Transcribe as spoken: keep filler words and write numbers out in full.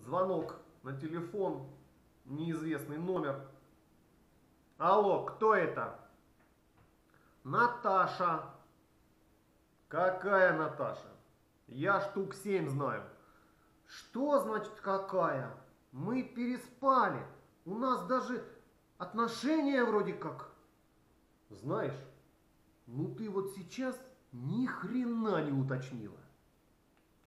Звонок на телефон, неизвестный номер. Алло, кто это? Наташа. Какая Наташа? Я штук семь знаю. Что значит какая? Мы переспали. У нас даже отношения вроде как. Знаешь, ну ты вот сейчас ни хрена не уточнила.